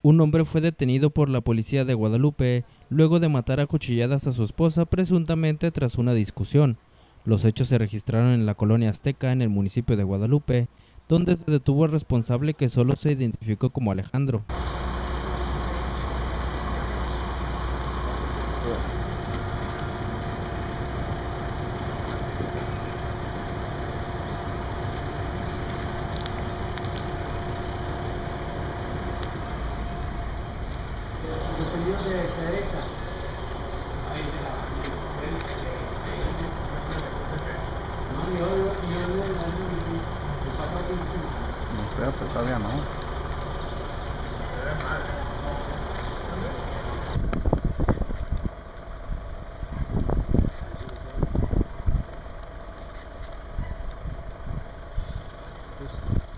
Un hombre fue detenido por la policía de Guadalupe luego de matar a cuchilladas a su esposa presuntamente tras una discusión. Los hechos se registraron en la colonia Azteca, en el municipio de Guadalupe, donde se detuvo al responsable, que solo se identificó como Alejandro. Espérate, todavía no. Listo.